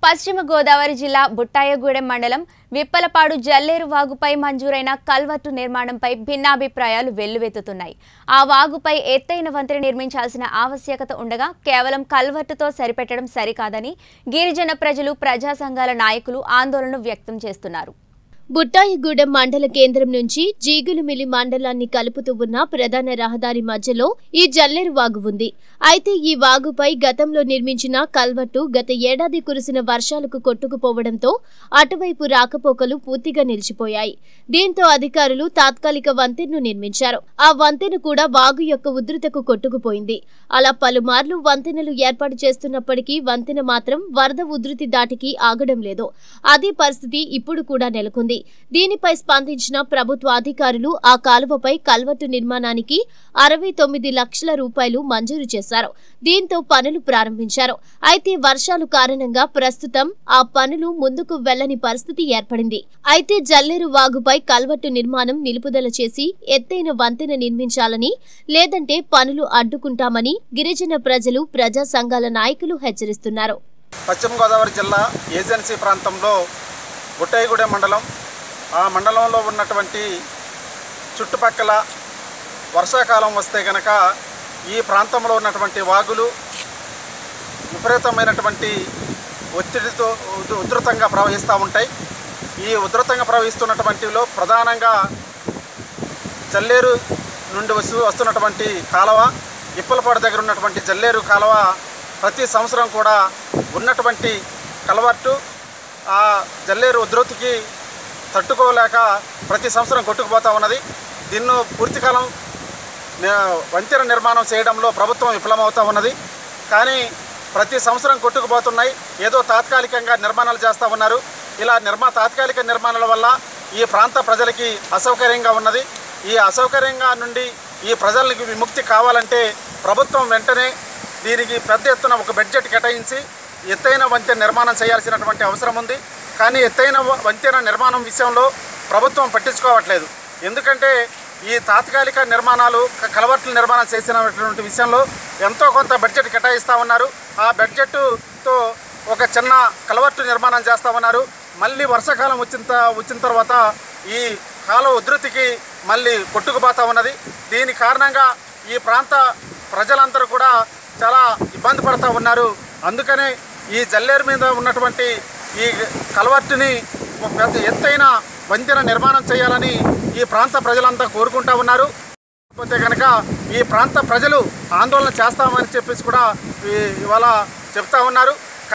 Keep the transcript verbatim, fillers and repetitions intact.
పశ్చిమ గోదావరి జిల్లా బుట్టాయగూడెం మండలం విప్పలపాడు జల్లేరు వాగుపై మంజూరైన కల్వర్టు నిర్మాణంపై భిన్నాభిప్రాయాలు వెల్లువెత్తుతున్నాయి. ఆ వాగుపై ఎత్తైన వంతెన నిర్మించాల్సిన ఆవశ్యకత ఉండగా కేవలం కల్వర్టుతో సరిపెట్టడం సరికాదని గిరిజన ప్రజలు, ప్రజా సంఘాల నాయకులు ఆందోళన వ్యక్తం చేస్తున్నారు. బుట్టాయగూడెం మండల కేంద్రం నుంచి జీగులుమిలి మండలాన్ని కలుపుతూ ఉన్న ప్రధాన రహదారి మధ్యలో ఈ జల్లేరు వాగు ఉంది. అయితే ఈ వాగుపై గతంలో నిర్మించిన కల్వర్టు గత ఏడాది కురిసిన వర్షాలకు కొట్టుకుపోవడంతో అటువైపు రాకపోకలు పూర్తిగా నిలిచిపోయాయి. దీంతో అధికారులు తాత్కాలిక వంతెనను నిర్మించారు. ఆ వంతెన కూడా వాగు యొక్క ఉధృతకు కొట్టుకుపోయింది. అలా పలుమార్లు వంతెనలు ఏర్పాటు చేస్తున్నప్పటికీ వంతెన మాత్రం వరద ఉధృతి దాటికి ఆగడం లేదు. అదే పరిస్థితి ఇప్పుడు కూడా నెలకొంది. దీనిపై స్పందించిన ప్రభుత్వ అధికారులు ఆ కాలువపై కల్వర్టు నిర్మాణానికి అరవై తొమ్మిది లక్షల రూపాయలు మంజూరు చేశారు. దీంతో పనులు ప్రారంభించారు. అయితే వర్షాలు కారణంగా ప్రస్తుతం ఆ పనులు ముందుకు వెళ్లని పరిస్థితి ఏర్పడింది. అయితే జల్లేరు వాగుపై కల్వర్టు నిర్మాణం నిలుపుదల చేసి ఎత్తైన వంతెన నిర్మించాలని, లేదంటే పనులు అడ్డుకుంటామని గిరిజన ప్రజలు, ప్రజా సంఘాల నాయకులు హెచ్చరిస్తున్నారు. పశ్చిమ గోదావరి జిల్లా ఏజెన్సీ ప్రాంతంలో బుట్టాయగూడెం మండలం, ఆ మండలంలో ఉన్నటువంటి చుట్టుపక్కల వర్షాకాలం వస్తే కనుక ఈ ప్రాంతంలో ఉన్నటువంటి వాగులు విపరీతమైనటువంటి ఒత్తిడితో ఉధృతంగా ప్రవహిస్తూ ఉంటాయి. ఈ ఉధృతంగా ప్రవహిస్తున్నటువంటిలో ప్రధానంగా జల్లేరు నుండి వస్తు వస్తున్నటువంటి కాలువ, ఇప్పలపాడు దగ్గర ఉన్నటువంటి జల్లేరు కాలువ ప్రతి సంవత్సరం కూడా ఉన్నటువంటి కల్వర్టు ఆ జల్లేరు ఉధృతికి తట్టుకోలేక ప్రతి సంవత్సరం కొట్టుకుపోతూ ఉన్నది. దీన్ని పూర్తికాలం వంతెన నిర్మాణం చేయడంలో ప్రభుత్వం విఫలమవుతూ ఉన్నది. కానీ ప్రతి సంవత్సరం కొట్టుకుపోతున్నాయి. ఏదో తాత్కాలికంగా నిర్మాణాలు చేస్తూ ఉన్నారు. ఇలా నిర్మా తాత్కాలిక నిర్మాణాల వల్ల ఈ ప్రాంత ప్రజలకి అసౌకర్యంగా ఉన్నది. ఈ అసౌకర్యంగా నుండి ఈ ప్రజలకి విముక్తి కావాలంటే ప్రభుత్వం వెంటనే దీనికి పెద్ద ఎత్తున ఒక బడ్జెట్ కేటాయించి ఎత్తైన వంతెన నిర్మాణం చేయాల్సినటువంటి అవసరం ఉంది. కానీ ఎత్తైన వంతెన నిర్మాణం విషయంలో ప్రభుత్వం పట్టించుకోవట్లేదు. ఎందుకంటే ఈ తాత్కాలిక నిర్మాణాలు, కల్వర్టుల నిర్మాణం చేసినటువంటి విషయంలో ఎంతో కొంత బడ్జెట్ కేటాయిస్తూ ఉన్నారు. ఆ బడ్జెట్తో ఒక చిన్న కల్వర్టు నిర్మాణం చేస్తూ ఉన్నారు. మళ్ళీ వర్షాకాలం వచ్చిన వచ్చిన తర్వాత ఈ కాలువ ఉధృతికి మళ్ళీ కొట్టుకుపోతూ ఉన్నది. దీని కారణంగా ఈ ప్రాంత ప్రజలందరూ కూడా చాలా ఇబ్బంది పడుతూ ఉన్నారు. అందుకనే ఈ జల్లేరు మీద ఉన్నటువంటి ఈ కల్వర్టుని పెద్ద ఎత్తైన వంతెన నిర్మాణం చేయాలని ఈ ప్రాంత ప్రజలంతా కోరుకుంటూ ఉన్నారు. కాకపోతే కనుక ఈ ప్రాంత ప్రజలు ఆందోళన చేస్తామని చెప్పేసి కూడా ఇవాళ చెప్తా ఉన్నారు.